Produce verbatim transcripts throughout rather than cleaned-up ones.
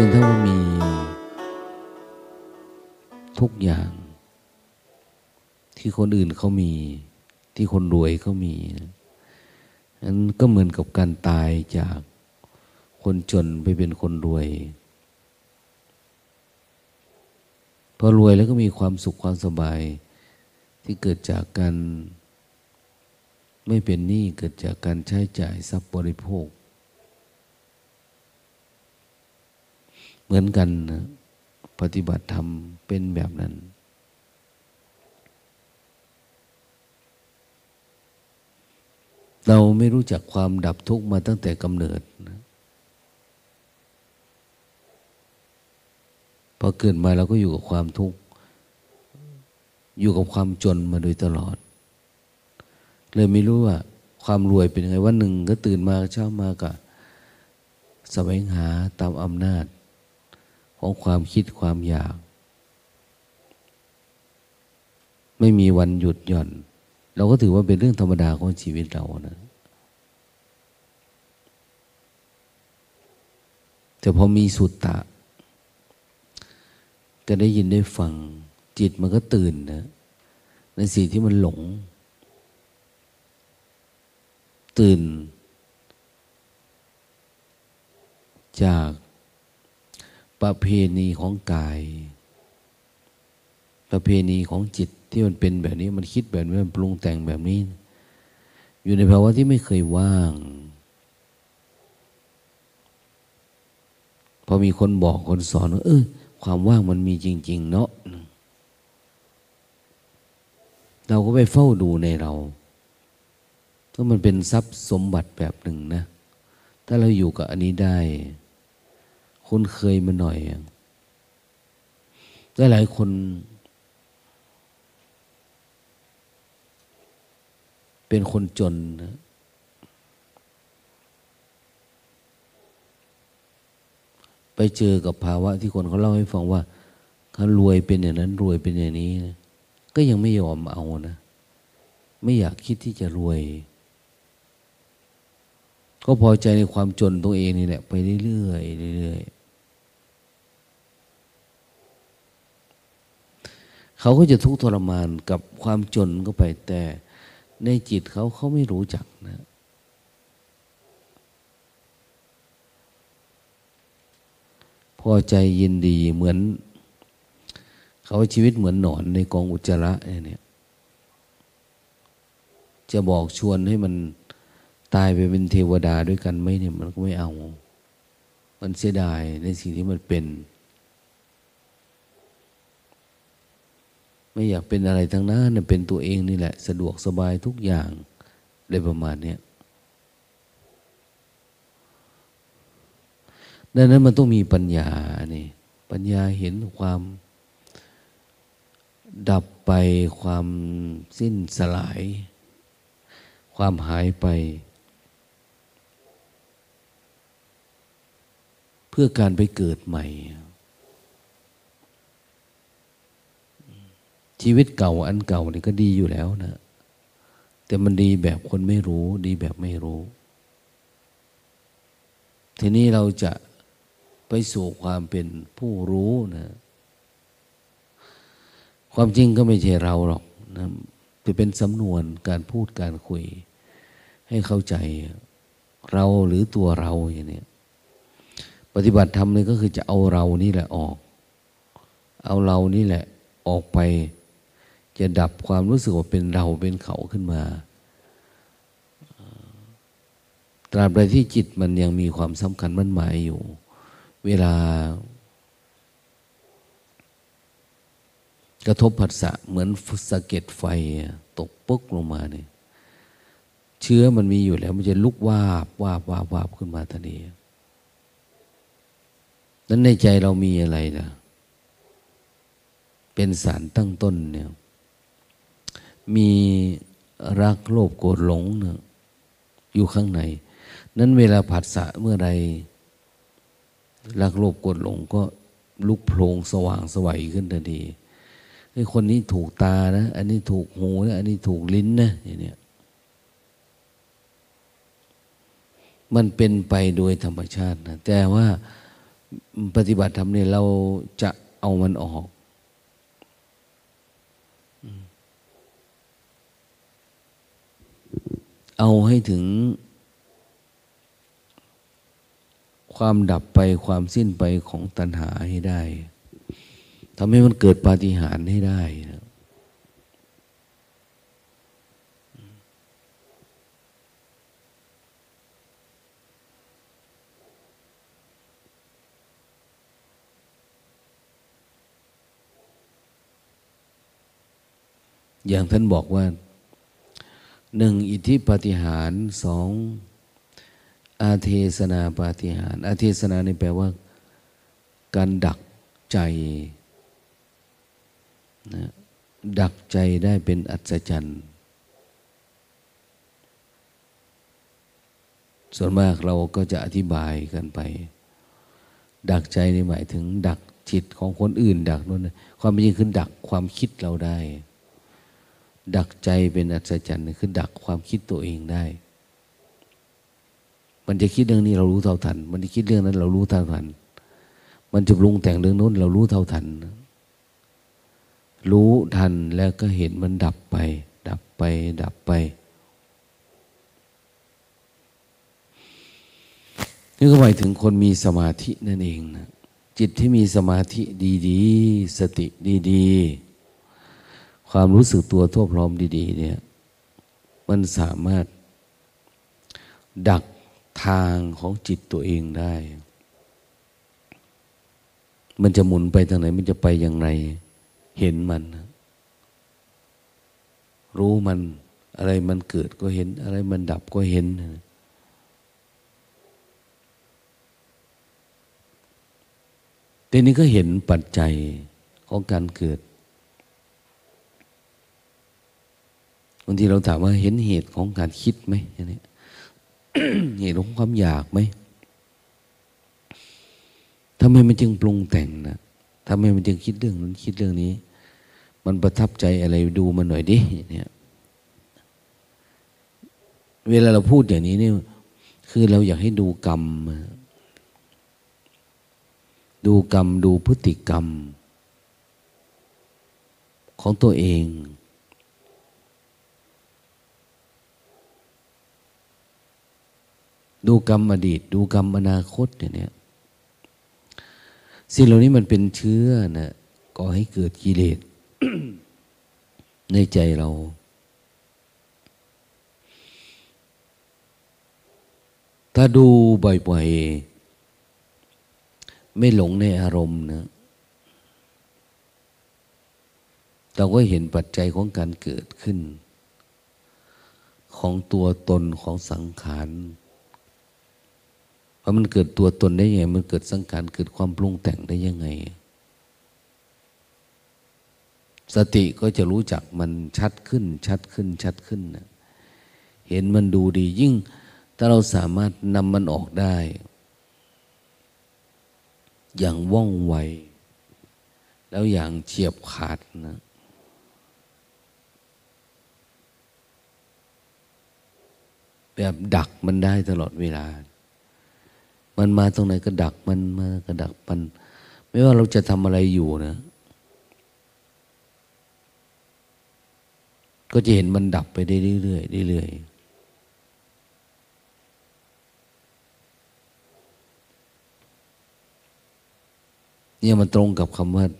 นึ่งถ้าว่ามีทุกอย่างที่คนอื่นเขามีที่คนรวยเขามีนั้นก็เหมือนกับการตายจากคนจนไปเป็นคนรวยพอรวยแล้วก็มีความสุขความสบายที่เกิดจากการไม่เป็นหนี้เกิดจากการใช้จ่ายทรัพย์บริโภคเหมือนกันนะปฏิบัติธรรมเป็นแบบนั้นเราไม่รู้จักความดับทุกข์มาตั้งแต่กำเนิดนะพอเกิดมาเราก็อยู่กับความทุกข์อยู่กับความจนมาโดยตลอดเลยไม่รู้ว่าความรวยเป็นยังไงวันหนึ่งก็ตื่นมาเช้ามาก็แสวงหาตามอำนาจของความคิดความอยากไม่มีวันหยุดหย่อนเราก็ถือว่าเป็นเรื่องธรรมดาของชีวิตเรานะแต่พอมีสุตตะก็ได้ยินได้ฟังจิตมันก็ตื่นนะในสิ่งที่มันหลงตื่นจากประเพณีของกายประเพณีของจิตที่มันเป็นแบบนี้มันคิดแบบนี้มันปรุงแต่งแบบนี้อยู่ในภาวะที่ไม่เคยว่างพอมีคนบอกคนสอนว่าเออความว่างมันมีจริงๆเนาะเราก็ไปเฝ้าดูในเราก็มันเป็นทรัพย์สมบัติแบบหนึ่งนะถ้าเราอยู่กับอันนี้ได้คุ้นเคยมาหน่อยแต่หลายคนเป็นคนจนนะไปเจอกับภาวะที่คนเขาเล่าให้ฟังว่าเขารวยเป็นอย่างนั้นรวยเป็นอย่างนี้นะก็ยังไม่ยอมเอานะไม่อยากคิดที่จะรวยก็พอใจในความจนตัวเองนี่แหละไปเรื่อยๆเรื่อยๆเขาก็จะทุกข์ทรมานกับความจนก็ไปแต่ในจิตเขาเขาไม่รู้จักนะพอใจยินดีเหมือนเขาชีวิตเหมือนหนอนในกองอุจจาระเนี่ยจะบอกชวนให้มันตายไปเป็นเทวดาด้วยกันไหมเนี่ยมันก็ไม่เอามันเสียดายในสิ่งที่มันเป็นไม่อยากเป็นอะไรทั้งนั้นเป็นตัวเองนี่แหละสะดวกสบายทุกอย่างได้ประมาณนี้ดังนั้นมันต้องมีปัญญานี่ปัญญาเห็นความดับไปความสิ้นสลายความหายไปเพื่อการไปเกิดใหม่ชีวิตเก่าอันเก่านี่ก็ดีอยู่แล้วนะแต่มันดีแบบคนไม่รู้ดีแบบไม่รู้ทีนี้เราจะไปสู่ความเป็นผู้รู้นะความจริงก็ไม่ใช่เราหรอกนะจะเป็นสำนวนการพูดการคุยให้เข้าใจเราหรือตัวเราอย่างนี้ปฏิบัติธรรมเลยก็คือจะเอาเรานี่แหละออกเอาเรานี่แหละออกไปจะดับความรู้สึกว่าเป็นเราเป็นเขาขึ้นมาตราบใดที่จิตมันยังมีความสำคัญมั่นหมายอยู่เวลากระทบผัสสะเหมือนสะเก็ดไฟตกปึ๊กลงมาเนี่ยเชื้อมันมีอยู่แล้วมันจะลุกวาบวาบวาบวาบขึ้นมาทันทีนั้นในใจเรามีอะไรล่ะเป็นสารตั้งต้นเนี่ยมีรักโลภโกรธหลงเนี่ยอยู่ข้างในนั้นเวลาผัสสะเมื่อใดรักโลภโกรธหลงก็ลุกโพลงสว่างสวัยขึ้นทันทีไอ้คนนี้ถูกตานะอันนี้ถูกหูนะอันนี้ถูกลิ้นนะอย่างเนี้ยมันเป็นไปโดยธรรมชาตินะแต่ว่าปฏิบัติธรรมเนี่ยเราจะเอามันออกเอาให้ถึงความดับไปความสิ้นไปของตัณหาให้ได้ทำให้มันเกิดปาฏิหาริย์ให้ได้นะอย่างท่านบอกว่าหนึ่งอิทธิปาฏิหาริย์สองอาเทศนาปาฏิหาริย์อาเทศนานี่แปลว่าการดักใจนะดักใจได้เป็นอัศจรรย์ส่วนมากเราก็จะอธิบายกันไปดักใจนี่หมายถึงดักจิตของคนอื่นดักนั่นความเป็นจริงคือดักความคิดเราได้ดักใจเป็นอัศจรรย์คือดักความคิดตัวเองได้มันจะคิดเรื่องนี้เรารู้เท่าทันมันจะคิดเรื่องนั้นเรารู้เท่าทันมันจะปรุงแต่งเรื่องโน้นเรารู้เท่าทันรู้ทันแล้วก็เห็นมันดับไปดับไปดับไปนี่ก็หมายถึงคนมีสมาธินั่นเองนะจิตที่มีสมาธิดีๆสติดีๆความรู้สึกตัวทั่วพร้อมดีๆเนี่ยมันสามารถดักทางของจิตตัวเองได้มันจะหมุนไปทางไหนมันจะไปอย่างไรเห็นมันรู้มันอะไรมันเกิดก็เห็นอะไรมันดับก็เห็นทีนี้ก็เห็นปัจจัยของการเกิดบางทีเราถามว่าเห็นเหตุของการคิดไหมอย่างนี้ เหตุของความอยากไหมทำไมมันจึงปรุงแต่งนะทำไมมันจึงคิดเรื่องนั้นคิดเรื่องนี้มันประทับใจอะไรดูมันหน่อยดิเนี่ยเวลาเราพูดอย่างนี้เนี่ยคือเราอยากให้ดูกรรมดูกรรมดูพฤติกรรมของตัวเองดูกรรมอดีตดูกรรมอนาคตเนี่ยสิ่งเหล่านี้มันเป็นเชื้อนะก่อให้เกิดกิเลส ในใจเราถ้าดูบ่อยๆไม่หลงในอารมณ์นะเราก็เห็นปัจจัยของการเกิดขึ้นของตัวตนของสังขารว่ามันเกิดตัวตนได้ยังไงมันเกิดสังขารเกิดความปรุงแต่งได้ยังไงสติก็จะรู้จักมันชัดขึ้นชัดขึ้นชัดขึ้นนะเห็นมันดูดียิ่งถ้าเราสามารถนำมันออกได้อย่างว่องไวแล้วอย่างเฉียบขาดนะแบบดักมันได้ตลอดเวลามันมาตรงไหนก็ดักมันมาก็ดักมันไม่ว่าเราจะทำอะไรอยู่นะก็จะเห็นมันดับไปได้เรื่อยๆเรื่อยๆเนี่ยมันตรงกับคำว่า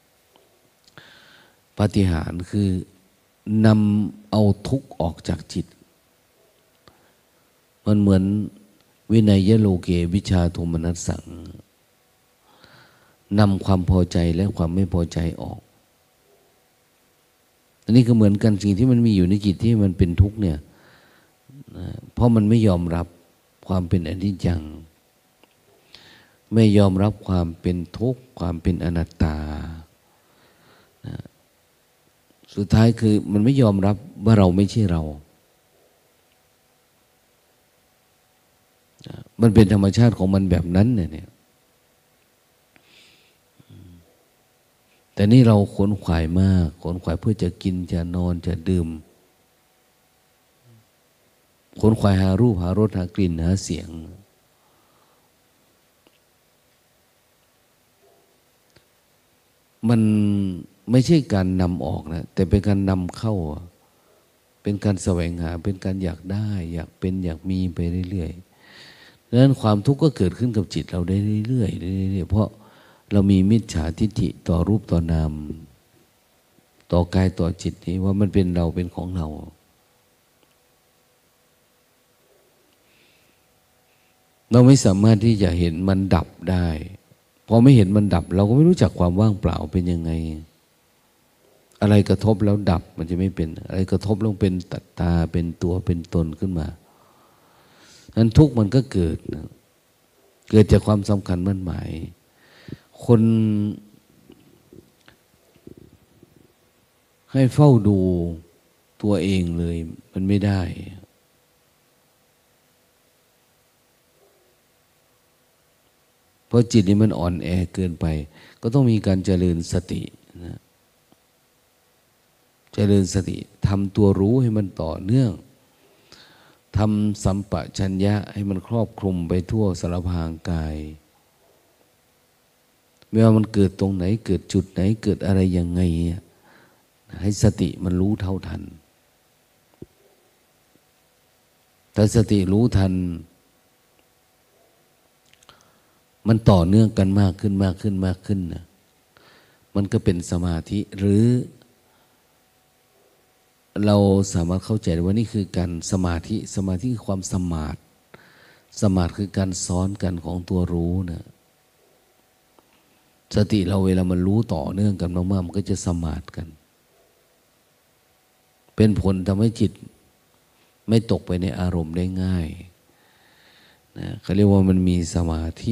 ปาฏิหาริย์คือนำเอาทุกข์ออกจากจิตมันเหมือนวินัยโลเกวิชาโทมนัสสังนำความพอใจและความไม่พอใจออกอันนี้ก็เหมือนกันสิ่งที่มันมีอยู่ในจิตที่มันเป็นทุกข์เนี่ยเพราะมันไม่ยอมรับความเป็นอนิจจังไม่ยอมรับความเป็นทุกข์ความเป็นอนัตตาสุดท้ายคือมันไม่ยอมรับว่าเราไม่ใช่เรามันเป็นธรรมชาติของมันแบบนั้นเนี่ยแต่นี่เราขวนขวายมากขวนขวายเพื่อจะกินจะนอนจะดื่มขวนขวายหารูปหารสหากลิ่นหาเสียงมันไม่ใช่การนำออกนะแต่เป็นการนำเข้าเป็นการแสวงหาเป็นการอยากได้อยากเป็นอยากมีไปเรื่อยๆดังนั้นความทุกข์ก็เกิดขึ้นกับจิตเราได้เรื่อยๆเรื่อยๆเพราะเรามีมิจฉาทิฏฐิต่อรูปต่อนามต่อกายต่อจิตนี้ว่ามันเป็นเราเป็นของเราเราไม่สามารถที่จะเห็นมันดับได้พอไม่เห็นมันดับเราก็ไม่รู้จักความว่างเปล่าเป็นยังไงอะไรกระทบแล้วดับมันจะไม่เป็นอะไรกระทบแล้วเป็นตัดตาเป็นตัวเป็นตนขึ้นมานั้นทุกข์มันก็เกิดนะเกิดจากความสำคัญมั่นหมายคนให้เฝ้าดูตัวเองเลยมันไม่ได้เพราะจิตนี้มันอ่อนแอเกินไปก็ต้องมีการเจริญสตินะเจริญสติทำตัวรู้ให้มันต่อเนื่องทำสัมปชัญญะให้มันครอบคลุมไปทั่วสารพางกายไม่ว่ามันเกิดตรงไหนเกิดจุดไหนเกิดอะไรยังไงให้สติมันรู้เท่าทันถ้าสติรู้ทันมันต่อเนื่องกันมากขึ้นมากขึ้นมากขึ้นนะมันก็เป็นสมาธิหรือเราสามารถเข้าใจว่านี่คือการสมาธิสมาธิคือความสมาธิสมาธิคือการซ้อนกันของตัวรู้นะสติเราเวลามันรู้ต่อเนื่องกันมากๆมันก็จะสมาธิกันเป็นผลทำให้จิตไม่ตกไปในอารมณ์ได้ง่ายนะเขาเรียกว่ามันมีสมาธิ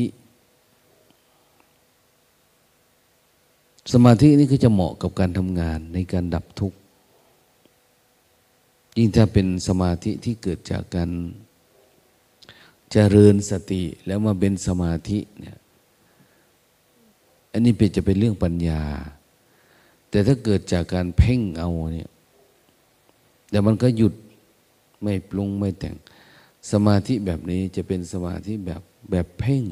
สมาธินี่ก็จะเหมาะกับการทำงานในการดับทุกข์ยิ่งถ้าเป็นสมาธิที่เกิดจากการเจริญสติแล้วมาเป็นสมาธิเนี่ยอันนี้เป็นจะเป็นเรื่องปัญญาแต่ถ้าเกิดจากการเพ่งเอาเนี่ยเดี๋ยวมันก็หยุดไม่ปรุงไม่แต่งสมาธิแบบนี้จะเป็นสมาธิแบบแบบเพ่ง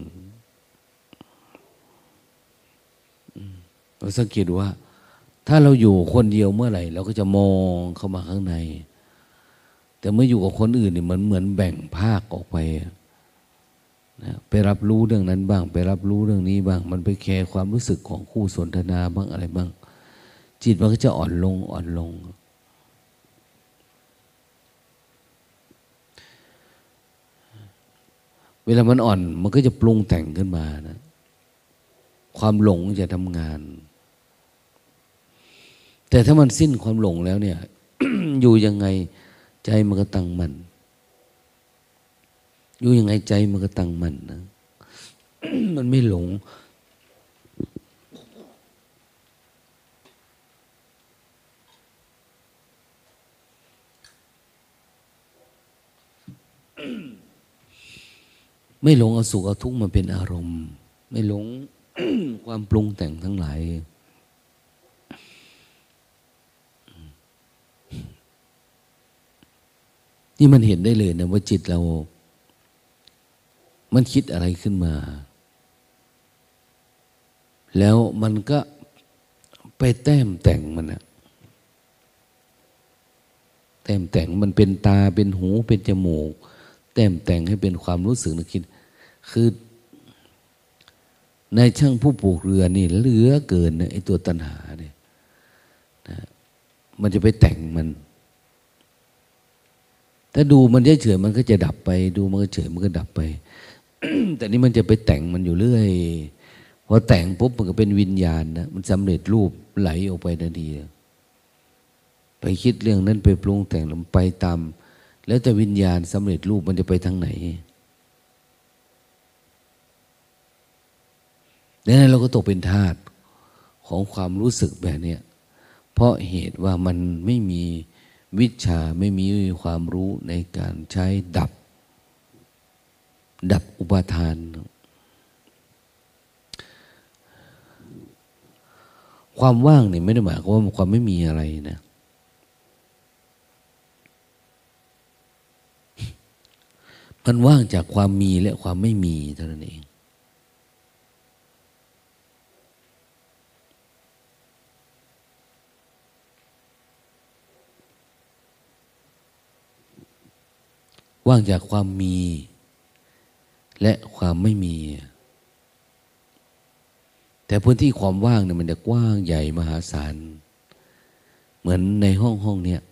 เราสังเกตว่าถ้าเราอยู่คนเดียวเมื่อไหร่เราก็จะมองเข้ามาข้างในแต่เมื่ออยู่กับคนอื่นเนี่ยมันเหมือนแบ่งภาคออกไปนะไปรับรู้เรื่องนั้นบ้างไปรับรู้เรื่องนี้บ้างมันไปแคร์ความรู้สึกของคู่สนทนาบ้างอะไรบ้างจิตมันก็จะอ่อนลงอ่อนลงเวลามันอ่อนมันก็จะปรุงแต่งขึ้นมานะความหลงจะทำงานแต่ถ้ามันสิ้นความหลงแล้วเนี่ย อยู่ยังไงใจมันก็ตั้งมั่นอยู่ยังไงใจมันก็ตั้งมั่นนะ มันไม่หลง ไม่หลงเอาสุขเอาทุกข์มาเป็นอารมณ์ไม่หลง ความปรุงแต่งทั้งหลายนี่มันเห็นได้เลยนะว่าจิตเรามันคิดอะไรขึ้นมาแล้วมันก็ไปแต้มแต่งมันนะแต้มแต่งมันเป็นตาเป็นหูเป็นจมูกแต้มแต่งให้เป็นความรู้สึกนึกคิดคือในช่างผู้ปลูกเรือนี่เหลือเกินนะไอ้ตัวตัณหาเนี่ยนะมันจะไปแต่งมันถ้าดูมันเฉยๆมันก็จะดับไปดูมันเฉยมันก็ดับไป แต่นี่มันจะไปแต่งมันอยู่เรื่อยพอแต่งปุ๊บมันก็เป็นวิญญาณนะมันสำเร็จรูปไหลออกไปทันทีไปคิดเรื่องนั้นไปปรุงแต่งมันไปตามแล้วแต่วิญญาณสำเร็จรูปมันจะไปทางไหนดังนั้นเราก็ตกเป็นทาสของความรู้สึกแบบนี้เพราะเหตุว่ามันไม่มีวิชาไม่มีความรู้ในการใช้ดับดับอุปาทานความว่างนี่ไม่ได้หมายความว่าความไม่มีอะไรนะมันว่างจากความมีและความไม่มีเท่านั้นเองว่างจากความมีและความไม่มี แต่พื้นที่ความว่างเนี่ยมันจะกว้างใหญ่มหาศาลเหมือนในห้องห้องเนี้ย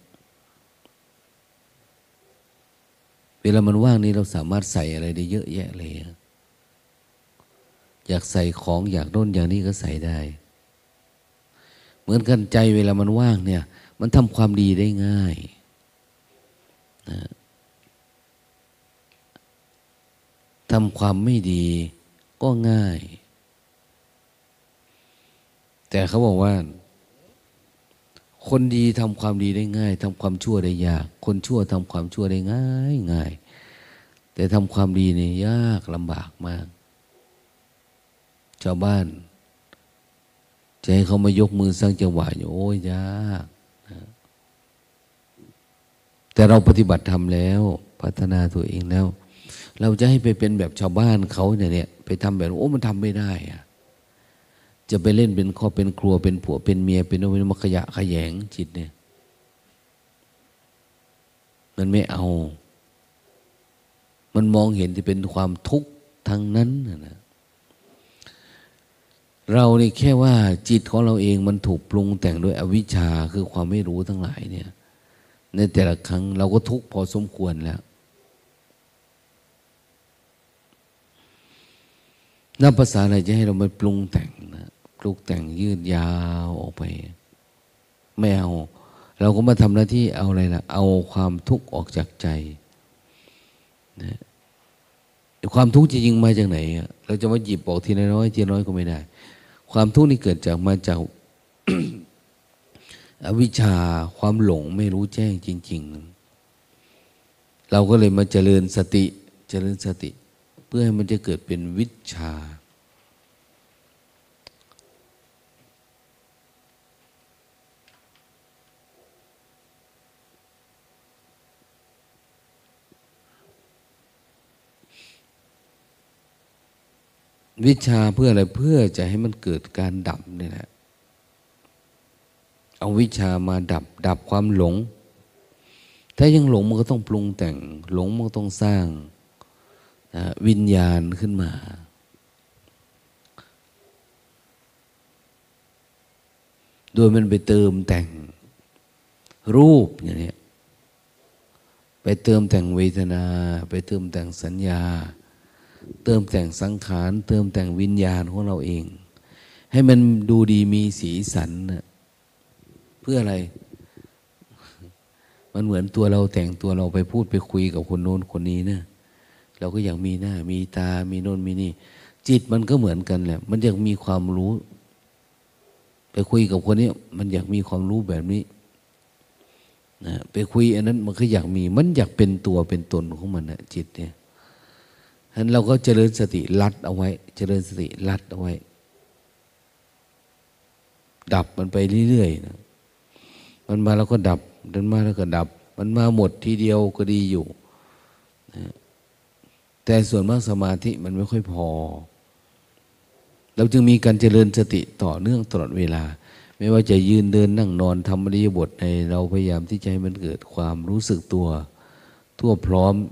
เวลามันว่างนี้เราสามารถใส่อะไรได้เยอะแยะเลยอยากใส่ของอยากโน่นอย่างนี้ก็ใส่ได้เหมือนกันใจเวลามันว่างเนี่ยมันทำความดีได้ง่ายนะทำความไม่ดีก็ง่ายแต่เขาบอกว่าคนดีทำความดีได้ง่ายทำความชั่วได้ยากคนชั่วทำความชั่วได้ง่ายง่ายแต่ทำความดีเนี่ยยากลำบากมากชาวบ้านจะให้เขามายกมือสร้างจังหวะอยู่โอ้ยยากนะแต่เราปฏิบัติธรรมแล้วพัฒนาตัวเองแล้วเราจะให้ไปเป็นแบบชาวบ้านเขาเนี่ยไปทำแบบโอ้มันทำไม่ได้อะจะไปเล่นเป็นครอบเป็นครัวเป็นผัวเป็นเมียเป็นโนเป็นมขยะขยงจิตเนี่ยมันไม่เอามันมองเห็นที่เป็นความทุกข์ทั้งนั้นนะเรานี่แค่ว่าจิตของเราเองมันถูกปรุงแต่งด้วยอวิชชาคือความไม่รู้ทั้งหลายเนี่ยในแต่ละครั้งเราก็ทุกข์พอสมควรแล้วนับภาษาอะไรจะให้เราไม่ปรุงแต่งนะปรุงแต่งยืดยาวออกไปไม่เอาเราก็มาทำหน้าที่เอาอะไรล่ะเอาความทุกข์ออกจากใจนะความทุกข์จริงๆมาจากไหนเราจะมาหยิบออกทีละน้อยทีละน้อยก็ไม่ได้ความทุกข์นี่เกิดจากมาจาก อวิชชาความหลงไม่รู้แจ้งจริงๆเราก็เลยมาเจริญสติเจริญสติเพื่อให้มันจะเกิดเป็นวิชาวิชาเพื่ออะไรเพื่อจะให้มันเกิดการดับนี่แหละเอาวิชามาดับดับความหลงถ้ายังหลงมันก็ต้องปรุงแต่งหลงมันก็ต้องสร้างนะวิญญาณขึ้นมาโดยมันไปเติมแต่งรูปอย่างนี้ไปเติมแต่งเวทนาไปเติมแต่งสัญญาเติมแต่งสังขารเติมแต่งวิญญาณของเราเองให้มันดูดีมีสีสันนะเพื่ออะไรมันเหมือนตัวเราแต่งตัวเราไปพูดไปคุยกับคนโน้นคนนี้นะเราก็อยากมีหน้ามีตามีโน้นมีนี่จิตมันก็เหมือนกันแหละมันอยากมีความรู้ไปคุยกับคนนี้มันอยากมีความรู้แบบนี้นะไปคุยอันนั้นมันก็อยากมีมันอยากเป็นตัวเป็นตนของมันนะจิตเนี่ยฉะนั้นเราก็เจริญสติลัดเอาไว้เจริญสติลัดเอาไว้ดับมันไปเรื่อยๆนะมันมาแล้วก็ดับมันมาแล้วก็ดับมันมาหมดทีเดียวก็ดีอยู่นะแต่ส่วนมากสมาธิมันไม่ค่อยพอเราจึงมีการเจริญสติต่อเนื่องตลอดเวลาไม่ว่าจะยืนเดินนั่งนอนทำอริยบทในเราพยายามที่จะให้มันเกิดความรู้สึกตัวทั่วพร้อม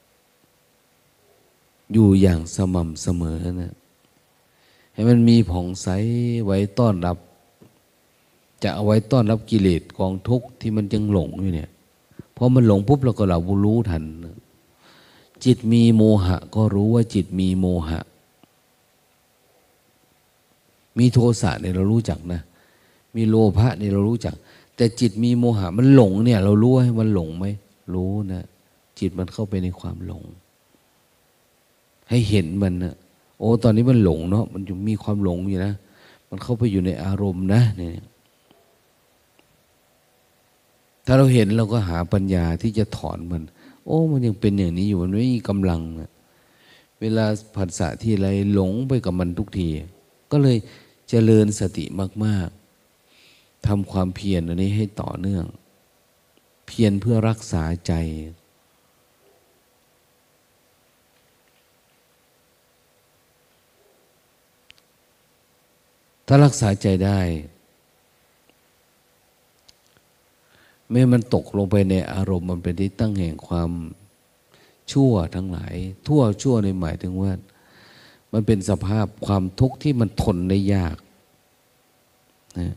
อยู่อย่างสม่ำเสมอนะให้มันมีผ่องใสไว้ต้อนรับจะเอาไว้ต้อนรับกิเลสกองทุกข์ที่มันยังหลงอยู่เนี่ยพอมันหลงปุ๊บเราก็เรารู้ทันจิตมีโมหะก็รู้ว่าจิตมีโมหะมีโทสะเนี่ยเรารู้จักนะมีโลภะเนี่ยเรารู้จักแต่จิตมีโมหะมันหลงเนี่ยเรารู้ให้มันหลงไหมรู้นะจิตมันเข้าไปในความหลงให้เห็นมันนะโอ้ตอนนี้มันหลงเนาะมันอยู่มีความหลงอยู่นะมันเข้าไปอยู่ในอารมณ์นะเนี่ยถ้าเราเห็นเราก็หาปัญญาที่จะถอนมันโอ้มันยังเป็นอย่างนี้อยู่มันไม่มีกำลังเวลาผัสสะที่ไรหลงไปกับมันทุกทีก็เลยเจริญสติมากๆทำความเพียรอันนี้ให้ต่อเนื่องเพียรเพื่อรักษาใจถ้ารักษาใจได้ไม่มันตกลงไปในอารมณ์มันเป็นที่ตั้งแห่งความชั่วทั้งหลายทั่วชั่วในหมายถึงว่ามันเป็นสภาพความทุกข์ที่มันทนได้ยากนะ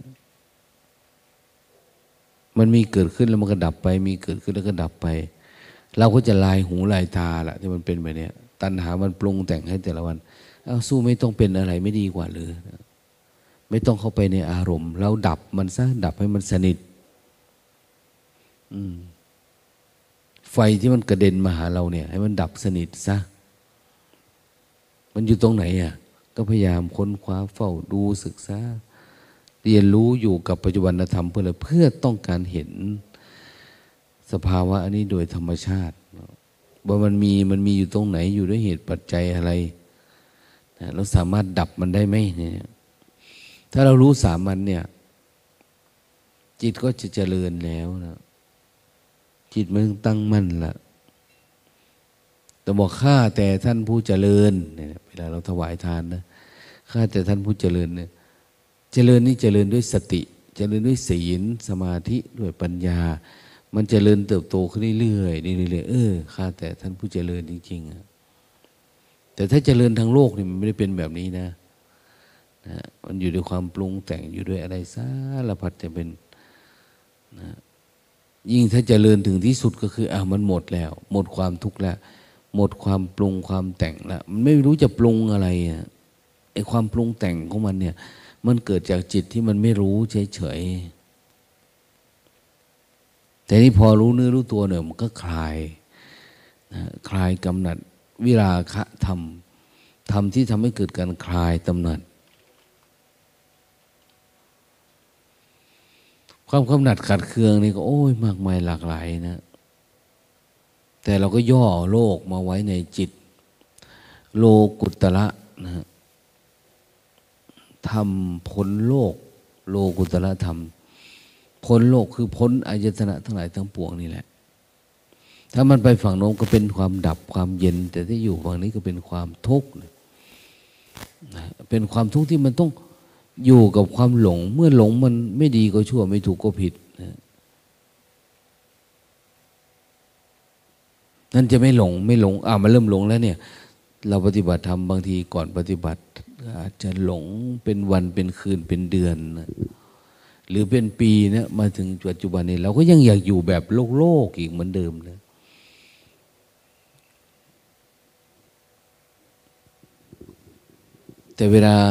มันมีเกิดขึ้นแล้วมันก็ดับไปมีเกิดขึ้นแล้วก็ดับไปเราก็จะลายหูลายตาละที่มันเป็นแบบนี้ตัณหามันปรุงแต่งให้แต่ละวันเอาสู้ไม่ต้องเป็นอะไรไม่ดีกว่าหรือไม่ต้องเข้าไปในอารมณ์เราดับมันซะดับให้มันสนิทอืมไฟที่มันกระเด็นมาหาเราเนี่ยให้มันดับสนิทซะมันอยู่ตรงไหนอ่ะก็พยายามค้นคว้าเฝ้าดูศึกษาเรียนรู้อยู่กับปัจจุบันธรรมเพื่อเพื่อต้องการเห็นสภาวะอันนี้โดยธรรมชาติว่ามันมีมันมีอยู่ตรงไหนอยู่ด้วยเหตุปัจจัยอะไรเราสามารถดับมันได้ไหมเนี่ยถ้าเรารู้สามัญเนี่ยจิตก็จะเจริญแล้วนะจิตมันตั้งมั่นละแต่บอกข้าแต่ท่านผู้เจริญเนี่ยเวลาเราถวายทานนะข้าแต่ท่านผู้เจริญเนี่ยเจริญนี่เจริญด้วยสติเจริญด้วยศีลสมาธิด้วยปัญญามันเจริญเติบโตขึ้นเรื่อยๆเรื่อยๆเออข้าแต่ท่านผู้เจริญจริงๆอะแต่ถ้าเจริญทางโลกนี่มันไม่ได้เป็นแบบนี้นะนะมันอยู่ด้วยความปรุงแต่งอยู่ด้วยอะไรสารพัดจะเป็นนะยิ่งถ้าเจริญถึงที่สุดก็คืออ่ะมันหมดแล้วหมดความทุกข์แล้วหมดความปรุงความแต่งแล้วมันไม่รู้จะปรุงอะไรอ่ะไอ้ความปรุงแต่งของมันเนี่ยมันเกิดจากจิตที่มันไม่รู้เฉยๆแต่นี่พอรู้เนื้อรู้ตัวเนี่ยมันก็คลายนะคลายกำหนัดวิราคะธรรมธรรมที่ทำให้เกิดการคลายกำหนัดความกำหนัดขัดเคืองนี่ก็โอ้ยมากมายหลากหลายนะแต่เราก็ย่อโลกมาไว้ในจิตโลกุตระนะทำพ้นโลกโลกุตระธรรมพ้นโลกคือพ้นอายตนะทั้งหลายทั้งปวงนี่แหละถ้ามันไปฝั่งโน้นก็เป็นความดับความเย็นแต่ถ้าอยู่ฝั่งนี้ก็เป็นความทุกข์เป็นความทุกข์ที่มันต้องอยู่กับความหลงเมื่อหลงมันไม่ดีก็ชั่วไม่ถูกก็ผิดนะนั่นจะไม่หลงไม่หลงอ่ามันเริ่มหลงแล้วเนี่ยเราปฏิบัติธรรมบางทีก่อนปฏิบัติอาจจะหลงเป็นวันเป็นคืนเป็นเดือนนะหรือเป็นปีนะมาถึงปัจจุบันนี้เราก็ยังอยากอยู่แบบโลกโลกอีกเหมือนเดิมนะแต่เวลา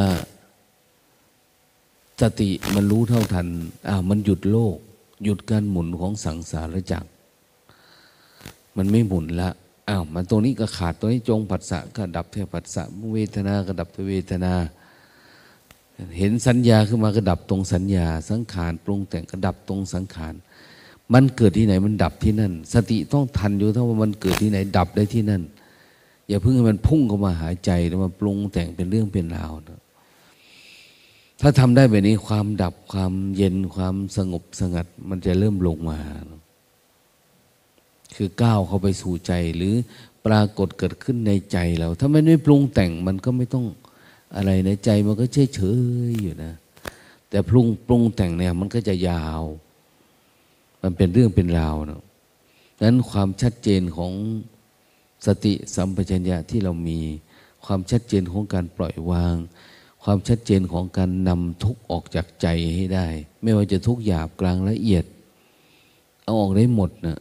สติมันรู้เท่าทันอ่ามันหยุดโลกหยุดการหมุนของสังสารจักรมันไม่หมุนละอ้าวมันตรงนี้ก็ขาดตรงนี้จงผัสสะก็ดับแท้ผัสสะเวทนาก็ดับแท้เวทนาเห็นสัญญาขึ้นมาก็ดับตรงสัญญาสังขารปรุงแต่งก็ดับตรงสังขารมันเกิดที่ไหนมันดับที่นั่นสติต้องทันอยู่ถ้าว่ามันเกิดที่ไหนดับได้ที่นั่นอย่าเพิ่งให้มันพุ่งเข้ามาหาใจแล้วมาปรุงแต่งเป็นเรื่องเป็นราวนะถ้าทำได้แบบนี้ความดับความเย็นความสงบสงัดมันจะเริ่มลงมาคือก้าวเข้าไปสู่ใจหรือปรากฏเกิดขึ้นในใจเราถ้ามันไม่ปรุงแต่งมันก็ไม่ต้องอะไรในใจมันก็เฉยเฉยอยู่นะแต่ปรุงปรุงแต่งเนี่ยมันก็จะยาวมันเป็นเรื่องเป็นราวนะนั้นความชัดเจนของสติสัมปชัญญะที่เรามีความชัดเจนของการปล่อยวางความชัดเจนของการนำทุกข์ออกจากใจให้ได้ไม่ว่าจะทุกข์หยาบกลางละเอียดเอาออกได้หมดนะ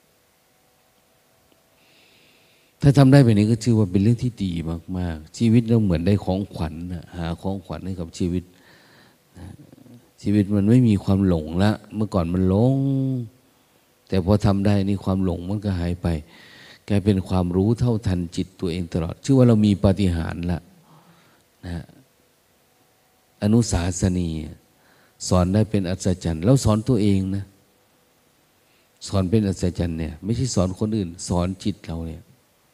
ถ้าทำได้แบบนี้ก็ชื่อว่าเป็นเรื่องที่ดีมากๆชีวิตเราเหมือนได้ของขวัญนะหาของขวัญให้กับชีวิตชีวิตมันไม่มีความหลงละเมื่อก่อนมันหลงแต่พอทำได้นี่ความหลงมันก็หายไปกลายเป็นความรู้เท่าทันจิตตัวเองตลอดชื่อว่าเรามีปาฏิหาริย์ละนะอนุสาสนีสอนได้เป็นอัศจรรย์แล้วสอนตัวเองนะสอนเป็นอัศจรรย์เนี่ยไม่ใช่สอนคนอื่นสอนจิตเราเนี่ย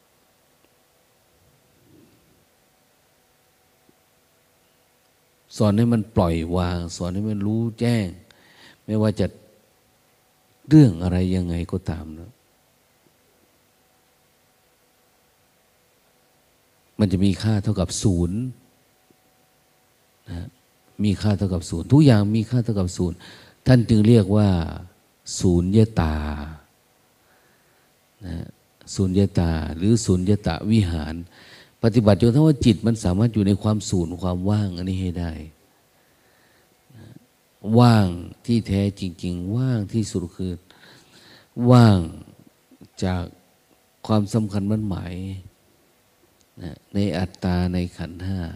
สอนให้มันปล่อยวางสอนให้มันรู้แจ้งไม่ว่าจะเรื่องอะไรยังไงก็ตามนะมันจะมีค่าเท่ากับศูนย์นะมีค่าเท่ากับศูนย์ทุกอย่างมีค่าเท่ากับศูนย์ท่านจึงเรียกว่าศูนย์ยตานะสุญญตาหรือสุญญตาวิหารปฏิบัติจนทั้งว่าจิตมันสามารถอยู่ในความสูญความว่างอันนี้ให้ได้ว่างที่แท้จริงๆว่างที่สุดคือว่างจากความสำคัญมั่นหมายในอัตตาในขันธ์ห้า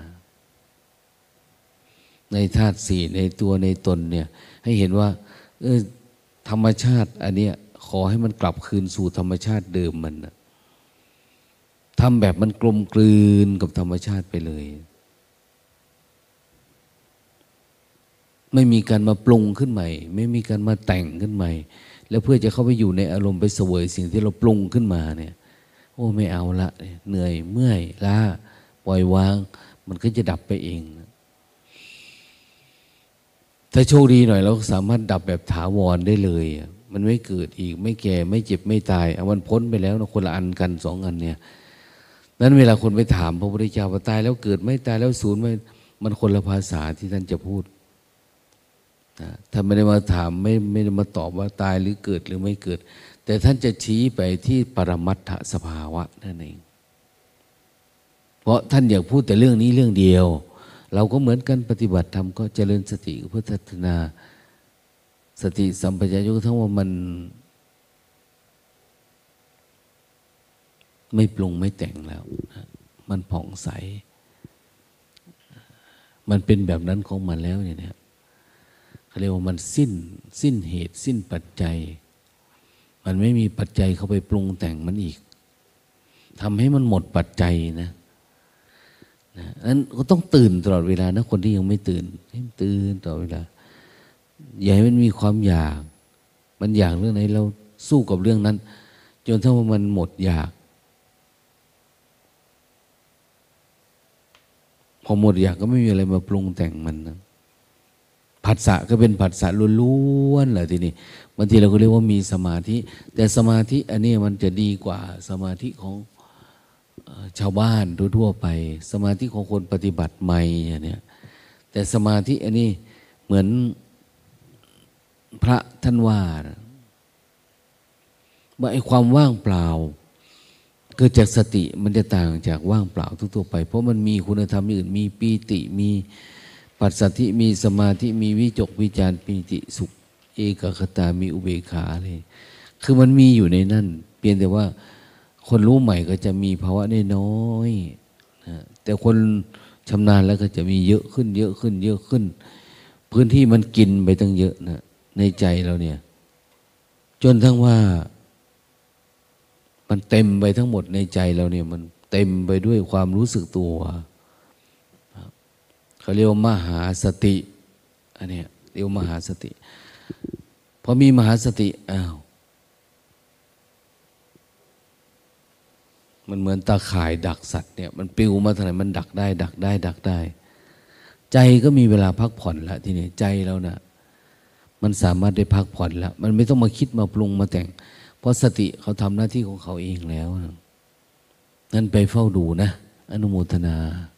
ในธาตุสี่ในตัวในตนเนี่ยให้เห็นว่าเออธรรมชาติอันเนี้ยขอให้มันกลับคืนสู่ธรรมชาติเดิมมันนะทำแบบมันกลมกลืนกับธรรมชาติไปเลยไม่มีการมาปรุงขึ้นใหม่ไม่มีการมาแต่งขึ้นใหม่แล้วเพื่อจะเข้าไปอยู่ในอารมณ์ไปเสวยสิ่งที่เราปรุงขึ้นมาเนี่ยโอ้ไม่เอาละเหนื่อยเมื่อยล้าปล่อยวางมันก็จะดับไปเองถ้าโชคดีหน่อยเราสามารถดับแบบถาวรได้เลยมันไม่เกิดอีกไม่แก่ไม่เจ็บไม่ตายเอามันพ้นไปแล้วนะคนละอันกันสองอันเนี่ยนั้นเวลาคนไปถามพระพุทธเจ้าว่าตายแล้วเกิดไม่ตายแล้วสูญไม่มันคนละภาษาที่ท่านจะพูดนะท่านไม่ได้มาถามไม่ไม่ได้มาตอบว่าตายหรือเกิดหรือไม่เกิดแต่ท่านจะชี้ไปที่ปรมัตถสภาวะนั่นเองเพราะท่านอยากพูดแต่เรื่องนี้เรื่องเดียวเราก็เหมือนกันปฏิบัติธรรมก็เจริญสติเพื่อพัฒนาสติสัมปชัญญะทั้งว่ามันไม่ปรุงไม่แต่งแล้วนะมันผ่องใสมันเป็นแบบนั้นของมันแล้วเนี่ยนะเขาเรียกว่ามันสิ้นสิ้นเหตุสิ้นปัจจัยมันไม่มีปัจจัยเข้าไปปรุงแต่งมันอีกทำให้มันหมดปัจจัยนะนะนั้นก็ต้องตื่นตลอดเวลานะคนที่ยังไม่ตื่นให้มันตื่นตลอดเวลาอย่าให้มันมีความอยากมันอยากเรื่องไหนเราสู้กับเรื่องนั้นจนถ้าว่ามันหมดอยากพอหมดอยากก็ไม่มีอะไรมาปรุงแต่งมันนะผัสสะก็เป็นผัสสะล้วนๆแหละทีนี้บางทีเราก็เรียกว่ามีสมาธิแต่สมาธิอันนี้มันจะดีกว่าสมาธิของชาวบ้านทั่วๆไปสมาธิของคนปฏิบัติใหม่อย่างเนี้ยแต่สมาธิอันนี้เหมือนพระท่านว่าว่าไอ้ความว่างเปล่าเกิดจากสติมันจะต่างจากว่างเปล่าทั่วๆไปเพราะมันมีคุณธรรมอื่นมีปีติมีปัสสัทธิมีสมาธิมีวิจกวิจารปีติสุขเอกคตามีอุเบกขาอะไรคือมันมีอยู่ในนั่นเพียงแต่ว่าคนรู้ใหม่ก็จะมีภาวะน้อยๆนะแต่คนชำนาญแล้วก็จะมีเยอะขึ้นเยอะขึ้นเยอะขึ้นพื้นที่มันกินไปตั้งเยอะนะในใจเราเนี่ยจนทั้งว่ามันเต็มไปทั้งหมดในใจเราเนี่ยมันเต็มไปด้วยความรู้สึกตัวเขาเรียกว่ามหาสติอันเนี้ยเรียกว่ามหาสติพอมีมหาสติอ้าวมันเหมือนตาข่ายดักสัตว์เนี่ยมันปลิวมาเท่าไหร่มันดักได้ดักได้ดักได้ใจก็มีเวลาพักผ่อนแล้วทีนี้ใจเราน่ะมันสามารถได้พักผ่อนแล้วมันไม่ต้องมาคิดมาปรุงมาแต่งเพราะสติเขาทำหน้าที่ของเขาเองแล้วนั่นไปเฝ้าดูนะอนุโมทนา